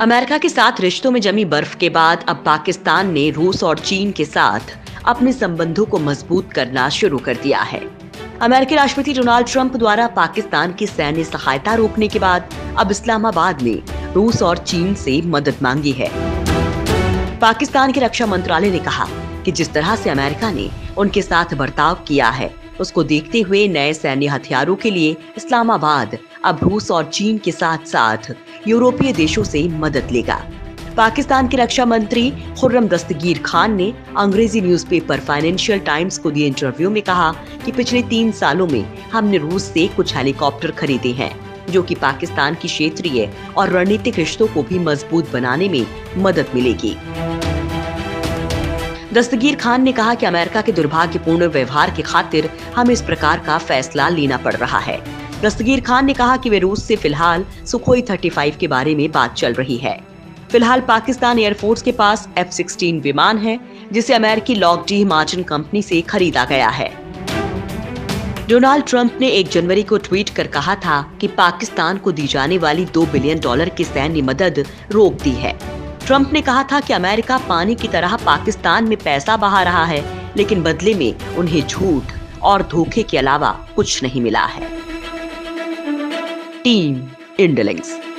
America के साथ रिश्तों में जमी बर्फ के बाद अब पाकिस्तान ने रूस और चीन के साथ अपने संबंधों को मजबूत करना शुरू कर दिया है। अमेरिकी राष्ट्रपति डोनाल्ड ट्रंप द्वारा पाकिस्तान की सैन्य सहायता रोकने के बाद अब इस्लामाबाद ने रूस और चीन से मदद मांगी है। पाकिस्तान के रक्षा मंत्रालय ने कहा कि जिस तरह से अमेरिका ने उनके साथ बर्ताव किया है, उसको देखते हुए नए सैन्य हथियारों के लिए इस्लामाबाद अब रूस और चीन के साथ साथ यूरोपीय देशों से मदद लेगा। पाकिस्तान के रक्षा मंत्री खुर्रम दस्तगीर खान ने अंग्रेजी न्यूज़पेपर फाइनेंशियल टाइम्स को दिए इंटरव्यू में कहा कि पिछले 3 सालों में हमने रूस से कुछ हेलीकॉप्टर खरीदे हैं, जो कि पाकिस्तान की क्षेत्रीय और रणनीतिक रिश्तों को भी मजबूत बनाने में मदद मिलेगी। दस्तगीर खान ने कहा कि अमेरिका के दुर्भाग्यपूर्ण व्यवहार की खातिर हमें इस प्रकार का फैसला लेना पड़ रहा है। दस्तगीर खान ने कहा कि वे रूस से फिलहाल सुखोई 35 के बारे में बात चल रही है। फिलहाल पाकिस्तान एयरफोर्स के पास F-16 विमान है, जिसे अमेरिकी लॉकहीड मार्टिन कंपनी से खरीदा गया है। डोनाल्ड ट्रंप ने 1 जनवरी को ट्वीट कर कहा था कि पाकिस्तान को दी जाने वाली $2 बिलियन की सैन्य मदद रोक दी है। ट्रंप ने कहा था कि अमेरिका पानी की तरह पाकिस्तान में पैसा बहा रहा है, लेकिन बदले में उन्हें झूठ और धोखे के अलावा कुछ नहीं मिला है। Team India links.